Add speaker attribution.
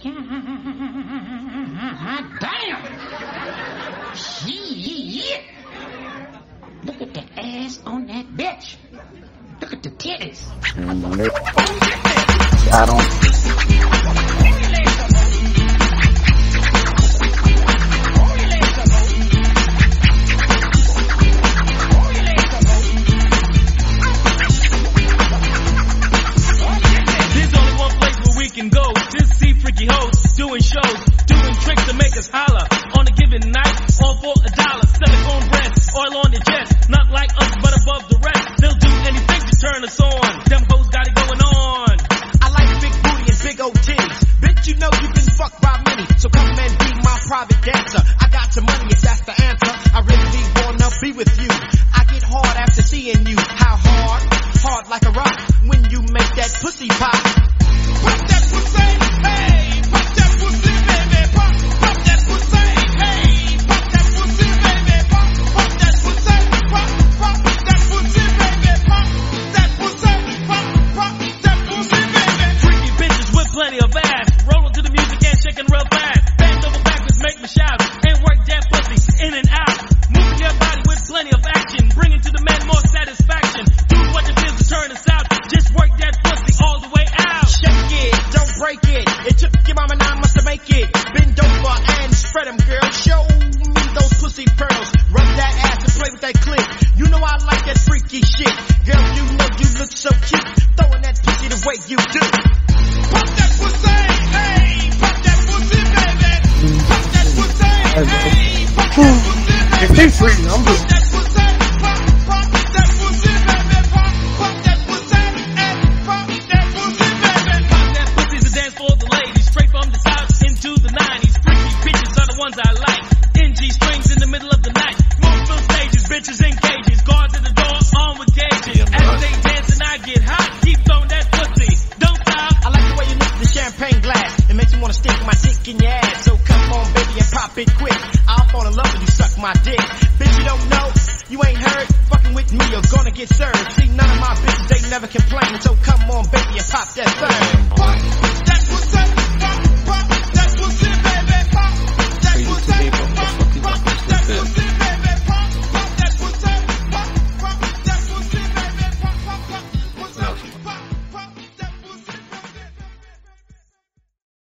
Speaker 1: Damn! Shit! Look at the ass on that bitch. Look at the titties.
Speaker 2: I don't.
Speaker 3: Go to see freaky hoes doing shows, doing tricks to make us holler on a given night, all for $1. Silicone breasts, oil on their chest, not like us but above the rest. They'll do anything to turn us on. Them hoes got it going on.
Speaker 4: I like big booty and big old titties. Bitch, you know you've been fucked by many, so come and be my private dancer. I got some money if that's the answer. I really wanna be with you. I get hard after seeing you. How hard? Hard like a rock when you make that pussy pop. Pop that pussy, hey, pop that pussy, baby, pop that pussy, hey, pop that pussy, baby, pop that pussy, pop that pussy, baby, pop that pussy, pop that pussy, baby.
Speaker 3: Freaky bitches with plenty of ass, rolling to the music and shaking real fast. Bend over backwards, make me shout, and work that pussy in and out. Moving your body with plenty of action, bringing to the men more satisfaction. Do what it feels to turn us out, just work that pussy all the way out.
Speaker 4: Shake it, don't break it. It took your mama 9 months to make it. Bend over and spread them, girl. Show me those pussy pearls. Rub that ass and play with that clip. You know I like that freaky shit. Girl, you know you look so cute. Throwing that pussy the way you do. Pop that pussy, hey, pop that pussy, baby. Pop that pussy, hey, pop that pussy, baby.
Speaker 2: If they free, I'm just.
Speaker 4: Pop that pussy, pop that pussy, baby. Pop that pussy, and pop that pussy, baby.
Speaker 3: Pop that pussy's a dance for the ladies, straight from the south into the 90s. Freaky bitches are the ones I like. NG strings in the middle of the night. Multiple stages, bitches in cages. Guards at the door, armed with cages. As they dance and I get hot, keep throwing that pussy. Don't stop.
Speaker 4: I like the way you look at the champagne glass. It makes me wanna stick my dick in your ass. So come on, baby, and pop it quick. I'll fall in love when you suck my dick. Bitch, you don't know, you ain't heard. Fucking with me, you're gonna get served. See, none of my bitches, they never complain. So come on, baby, and pop that third.